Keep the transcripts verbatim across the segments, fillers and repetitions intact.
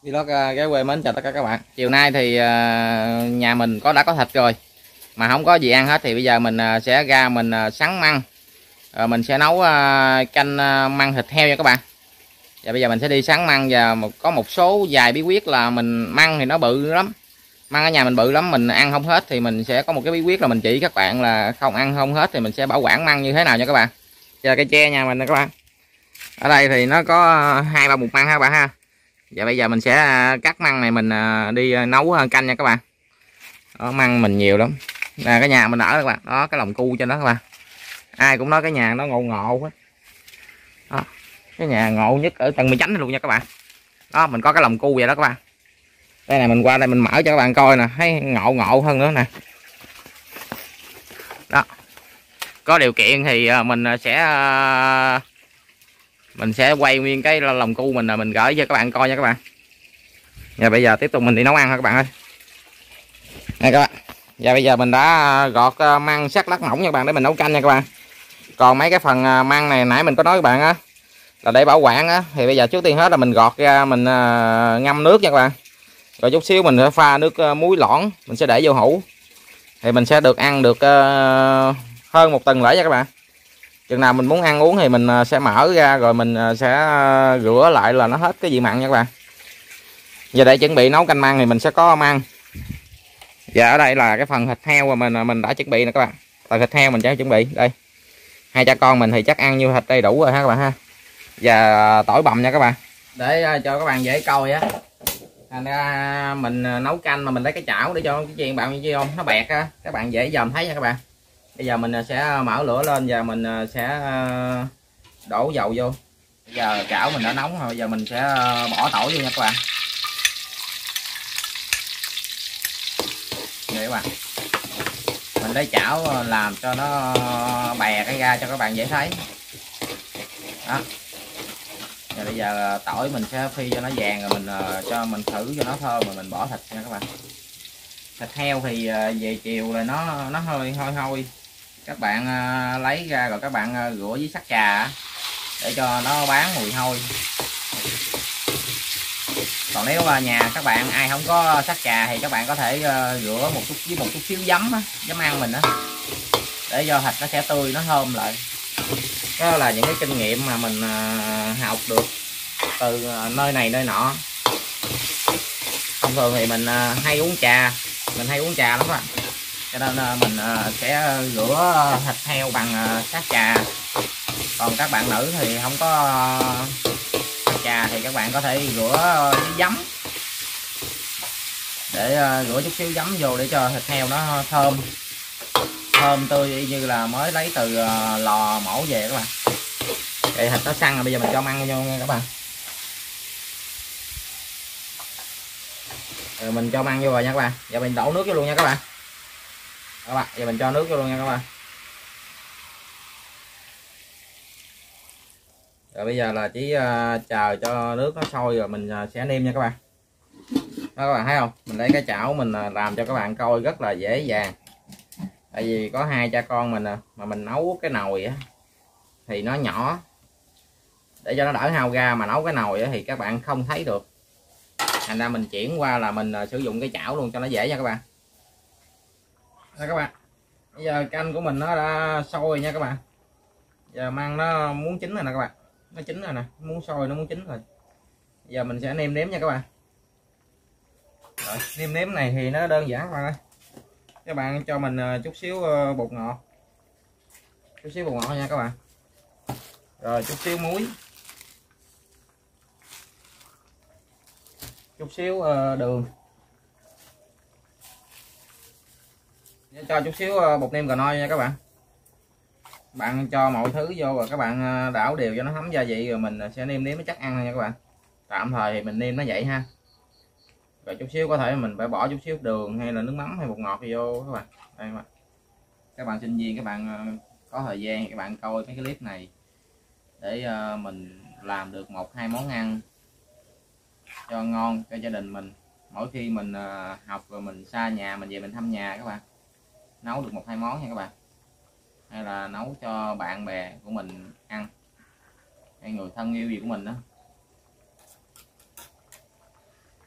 Vlog ghé quê mến chào tất cả các bạn. Chiều nay thì nhà mình có đã có thịt rồi mà không có gì ăn hết, thì bây giờ mình sẽ ra mình sắn măng, rồi mình sẽ nấu canh măng thịt heo nha các bạn. Và bây giờ mình sẽ đi sắn măng, và có một số vài bí quyết là mình măng thì nó bự lắm, măng ở nhà mình bự lắm, mình ăn không hết, thì mình sẽ có một cái bí quyết là mình chỉ các bạn là không ăn không hết thì mình sẽ bảo quản măng như thế nào nha các bạn. Giờ cây tre nhà mình nè các bạn, ở đây thì nó có hai ba mục măng ha các bạn ha. Và bây giờ mình sẽ cắt măng này mình đi nấu canh nha các bạn. Đó, măng mình nhiều lắm nè, cái nhà mình ở các bạn, đó cái lồng cu trên đó các bạn, ai cũng nói cái nhà nó ngộ ngộ hết đó, cái nhà ngộ nhất ở tầng mười chánh luôn nha các bạn. Đó mình có cái lồng cu vậy đó các bạn. Đây này, mình qua đây mình mở cho các bạn coi nè, thấy ngộ ngộ hơn nữa nè. Đó, có điều kiện thì mình sẽ mình sẽ quay nguyên cái lồng cu mình là mình gửi cho các bạn coi nha các bạn. Và bây giờ tiếp tục mình đi nấu ăn thôi các bạn ơi. Đây các bạn, và bây giờ mình đã gọt măng sắc lát mỏng nha các bạn để mình nấu canh nha các bạn. Còn mấy cái phần măng này nãy mình có nói các bạn á là để bảo quản á, thì bây giờ trước tiên hết là mình gọt ra mình ngâm nước nha các bạn. Rồi chút xíu mình sẽ pha nước muối loãng, mình sẽ để vô hũ thì mình sẽ được ăn được hơn một tuần lễ nha các bạn. Chừng nào mình muốn ăn uống thì mình sẽ mở ra rồi mình sẽ rửa lại là nó hết cái vị mặn nha các bạn. Giờ để chuẩn bị nấu canh măng thì mình sẽ có măng. Và ở đây là cái phần thịt heo mà mình mình đã chuẩn bị nè các bạn. Phần thịt heo mình sẽ chuẩn bị đây. Hai cha con mình thì chắc ăn nhiêu thịt đây đủ rồi ha các bạn ha. Và tỏi bằm nha các bạn. Để cho các bạn dễ coi á. Thành ra mình nấu canh mà mình lấy cái chảo để cho cái chiên bạn như không nó bẹt á, các bạn dễ dòm thấy nha các bạn. Bây giờ mình sẽ mở lửa lên và mình sẽ đổ dầu vô. Bây giờ chảo mình đã nóng rồi, bây giờ mình sẽ bỏ tỏi vô nha các bạn. Vậy các bạn, mình lấy chảo làm cho nó bè cái ra cho các bạn dễ thấy đó. Và bây giờ tỏi mình sẽ phi cho nó vàng rồi mình cho mình thử cho nó thơm rồi mình bỏ thịt nha các bạn. Thịt heo thì về chiều là nó nó hơi hôi hôi, các bạn lấy ra rồi các bạn rửa với sắt trà để cho nó bán mùi hôi. Còn nếu mà nhà các bạn ai không có sắt trà thì các bạn có thể rửa một chút với một chút xíu giấm á, giấm ăn mình á, để cho thịt nó sẽ tươi, nó thơm lại. Đó là những cái kinh nghiệm mà mình học được từ nơi này nơi nọ. Thông thường thì mình hay uống trà, mình hay uống trà lắm các bạn, cho nên mình sẽ rửa thịt heo bằng sắt trà. Còn các bạn nữ thì không có trà thì các bạn có thể rửa với giấm, để rửa chút xíu giấm vô để cho thịt heo nó thơm thơm tươi như là mới lấy từ lò mổ về các bạn. Vậy thịt nó săn rồi, bây giờ mình cho măng vô nha các bạn. Rồi mình cho măng vô rồi nha các bạn. Giờ mình đổ nước vô luôn nha các bạn. Các bạn, giờ mình cho nước vô luôn nha các bạn. Rồi bây giờ là chỉ uh, chờ cho nước nó sôi rồi mình uh, sẽ nêm nha các bạn. Đó các bạn thấy không? Mình lấy cái chảo mình uh, làm cho các bạn coi rất là dễ dàng. Tại vì có hai cha con mình uh, mà mình nấu cái nồi á thì nó nhỏ, để cho nó đỡ hao ga mà nấu cái nồi á thì các bạn không thấy được. Thành ra mình chuyển qua là mình uh, sử dụng cái chảo luôn cho nó dễ nha các bạn. Đó các bạn. Bây giờ canh của mình nó đã sôi rồi nha các bạn. Giờ măng nó muốn chín rồi nè các bạn. Nó chín rồi nè, muốn sôi nó muốn chín rồi. Giờ mình sẽ nêm nếm nha các bạn. Rồi, nêm nếm này thì nó đơn giản các bạn ơi. Các bạn cho mình chút xíu bột ngọt, chút xíu bột ngọt nha các bạn, rồi chút xíu muối, chút xíu đường, cho chút xíu bột nêm cà no nha các bạn. Bạn cho mọi thứ vô rồi các bạn đảo đều cho nó thấm gia vị rồi mình sẽ nêm nếm nó chắc ăn nha các bạn. Tạm thời thì mình nêm nó vậy ha. Rồi chút xíu có thể mình phải bỏ chút xíu đường hay là nước mắm hay bột ngọt vô các bạn. Đây các bạn. Các bạn sinh viên các bạn có thời gian các bạn coi mấy cái clip này để mình làm được một hai món ăn cho ngon cho gia đình mình. Mỗi khi mình học rồi mình xa nhà mình về mình thăm nhà các bạn, nấu được một hai món nha các bạn, hay là nấu cho bạn bè của mình ăn hay người thân yêu gì của mình đó.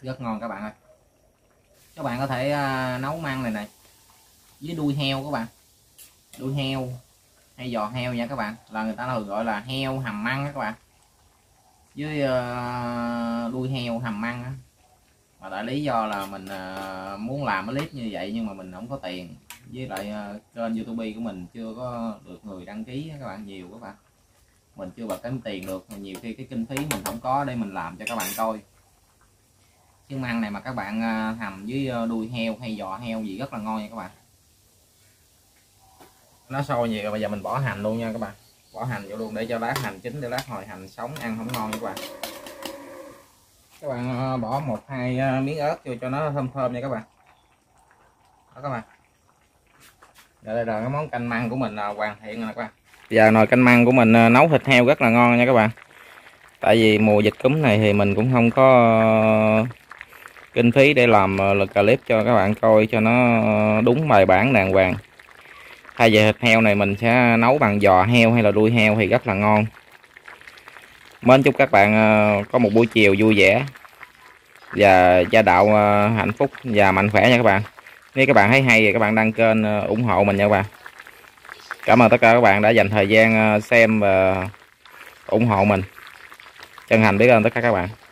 rất ngon các bạn ơi. Các bạn có thể uh, nấu măng này này với đuôi heo các bạn, đuôi heo hay giò heo nha các bạn, là người ta thường gọi là heo hầm măng các bạn, với uh, đuôi heo hầm măng á. Mà tại lý do là mình uh, muốn làm cái clip như vậy nhưng mà mình không có tiền, với lại uh, kênh YouTube của mình chưa có được người đăng ký các bạn nhiều các bạn, mình chưa bật kiếm tiền được, nhiều khi cái kinh phí mình không có để mình làm cho các bạn coi. Chứ măng này mà các bạn uh, hầm với uh, đuôi heo hay giò heo gì rất là ngon nha các bạn. Nó sôi nhiều bây giờ mình bỏ hành luôn nha các bạn, bỏ hành vô luôn để cho lát hành chín, để lát hồi hành sống ăn không ngon nha các bạn. Các bạn bỏ một hai miếng ớt vô cho nó thơm thơm nha các bạn. Đó các bạn. Rồi đây là cái món canh măng của mình hoàn thiện rồi các bạn. Giờ nồi canh măng của mình nấu thịt heo rất là ngon nha các bạn. Tại vì mùa dịch cúm này thì mình cũng không có kinh phí để làm clip cho các bạn coi cho nó đúng bài bản đàng hoàng. Thay vì thịt heo này mình sẽ nấu bằng giò heo hay là đuôi heo thì rất là ngon. Mến chúc các bạn có một buổi chiều vui vẻ và gia đạo hạnh phúc và mạnh khỏe nha các bạn. Nếu các bạn thấy hay thì các bạn đăng kênh ủng hộ mình nha các bạn. Cảm ơn tất cả các bạn đã dành thời gian xem và ủng hộ mình. Chân thành biết ơn tất cả các bạn.